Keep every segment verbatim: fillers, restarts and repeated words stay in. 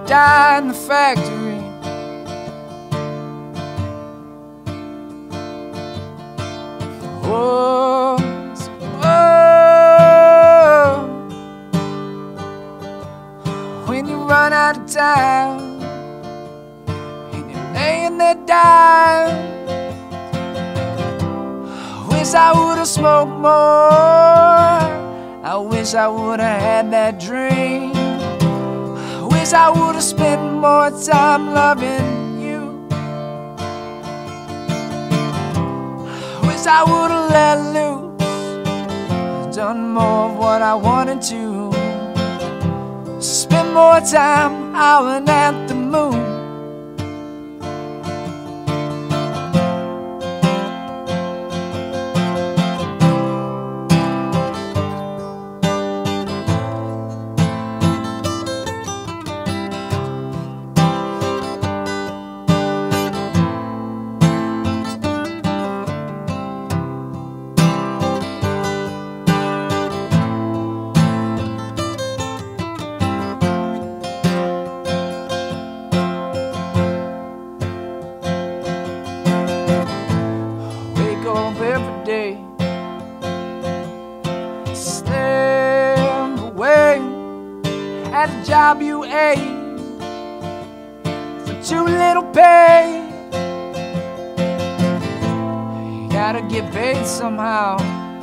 die in the factory. Oh, oh, when you run out of time and you're laying there dying, I wish I would've smoked more. I wish I would've had that dream. I wish I would've spent more time loving you. I wish I would've let loose, done more of what I wanted to, spend more time howling at the moon. Every day, stand away at a job you hate for too little pay. You gotta get paid somehow.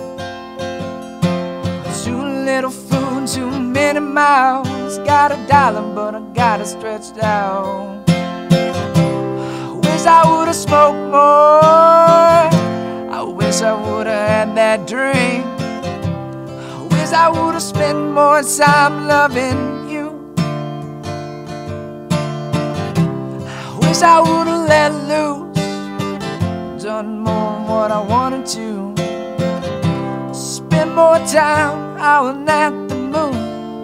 Too little food, too many miles. Got a dollar, but I got it stretched out. I wish I would've smoked more. I wish I would've had that dream. I wish I would've spent more time loving you. I wish I would've let loose, done more of what I wanted to, spend more time howling at the moon.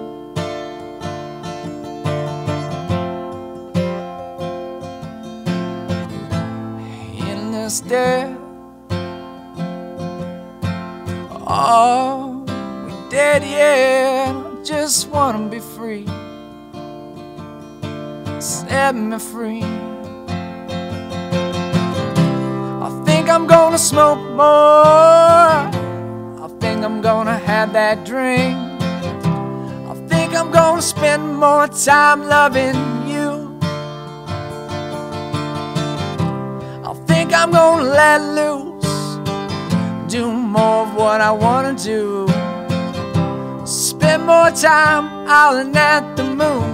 Endless death. Oh, we dead yet? I just wanna be free. Set me free. I think I'm gonna smoke more. I think I'm gonna have that drink. I think I'm gonna spend more time loving you. I think I'm gonna let loose, do more of what I wanna do, spend more time howling at the moon,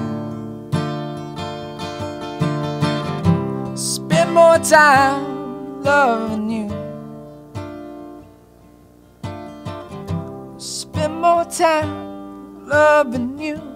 spend more time loving you, spend more time loving you.